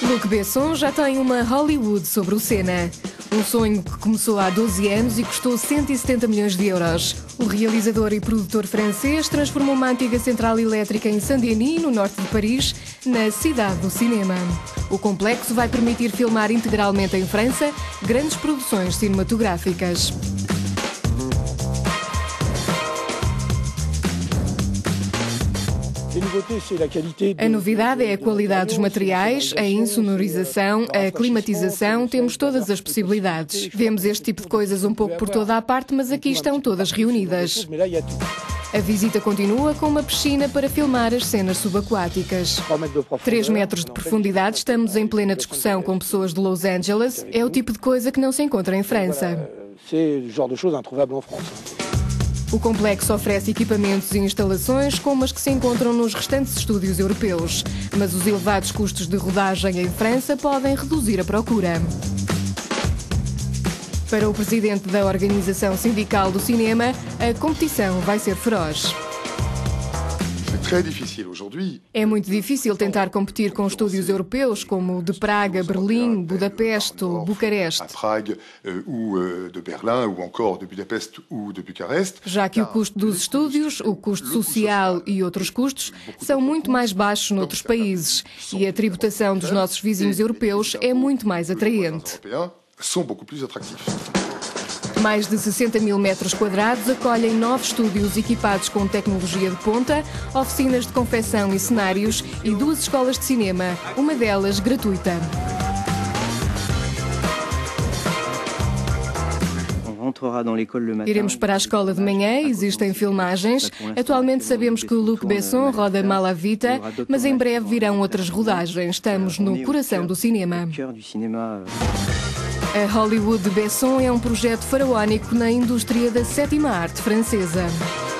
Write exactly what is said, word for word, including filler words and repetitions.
Luc Besson já tem uma Hollywood sobre o Sena. Um sonho que começou há doze anos e custou cento e setenta milhões de euros. O realizador e produtor francês transformou uma antiga central elétrica em Saint-Denis, no norte de Paris, na cidade do cinema. O complexo vai permitir filmar integralmente em França grandes produções cinematográficas. A novidade é a qualidade dos materiais, a insonorização, a climatização, temos todas as possibilidades. Vemos este tipo de coisas um pouco por toda a parte, mas aqui estão todas reunidas. A visita continua com uma piscina para filmar as cenas subaquáticas. três metros de profundidade, estamos em plena discussão com pessoas de Los Angeles. É o tipo de coisa que não se encontra em França. O complexo oferece equipamentos e instalações como as que se encontram nos restantes estúdios europeus, mas os elevados custos de rodagem em França podem reduzir a procura. Para o presidente da Organização Sindical do Cinema, a competição vai ser feroz. É muito difícil tentar competir com estúdios europeus como o de Praga, Berlim, Budapeste ou Bucareste. Já que o custo dos estúdios, o custo social e outros custos são muito mais baixos noutros países e a tributação dos nossos vizinhos europeus é muito mais atraente. Mais de sessenta mil metros quadrados acolhem nove estúdios equipados com tecnologia de ponta, oficinas de confecção e cenários e duas escolas de cinema, uma delas gratuita. Iremos para a escola de manhã, existem filmagens. Atualmente sabemos que o Luc Besson roda Malavita, mas em breve virão outras rodagens. Estamos no coração do cinema. A Hollywood de Besson é um projeto faraónico na indústria da sétima arte francesa.